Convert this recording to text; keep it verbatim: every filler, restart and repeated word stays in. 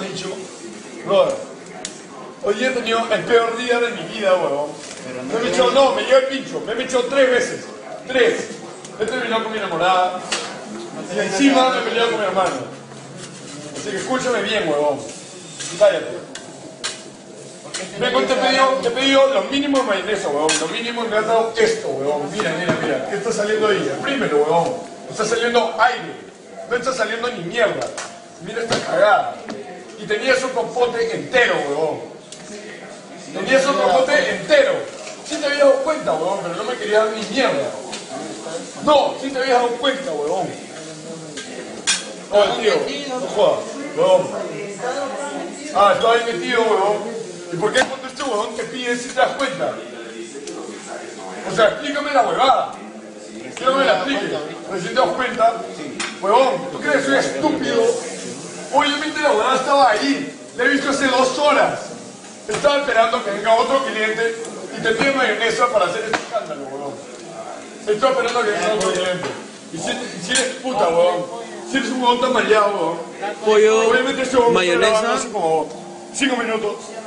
pincho. Brother, hoy día he tenido el peor día de mi vida, huevón. Me he echado, no, me llegó el pincho. Me he echado tres veces. Tres. He terminado con mi enamorada. Y encima me he peleado con mi hermano. Así que escúchame bien, huevón. Cállate. Vengo, te he pedido, te he pedido lo mínimo de mayonesa, huevón. Lo mínimo y me has dado esto, huevón. Mira, mira, mira. ¿Qué está saliendo ahí? Exprímelo, huevón. Está saliendo aire. No está saliendo ni mierda. Mira esta cagada. Y tenías un compote entero, huevón. Tenías un compote entero. Sí te habías dado cuenta, huevón, pero no me querías dar ni mierda. No, sí te habías dado cuenta, huevón. Oye, tío, no jodas, huevón. Ah, estaba ahí metido, huevón. ¿Y por qué cuando este huevón te pide si te das cuenta? O sea, explícame la huevada. Quiero que me la explique. Pero si te das cuenta, huevón, ¿tú crees que soy estúpido? Obviamente la huevada estaba ahí. La he visto hace dos horas. Estaba esperando que venga otro cliente y te pide mayonesa para hacer este escándalo, huevón. Estaba esperando que venga otro cliente. Y si, si eres puta, huevón. Si eres un huevón tan mareado, huevón. Pollo, obviamente este huevón mayonesa. hace como cinco minutos.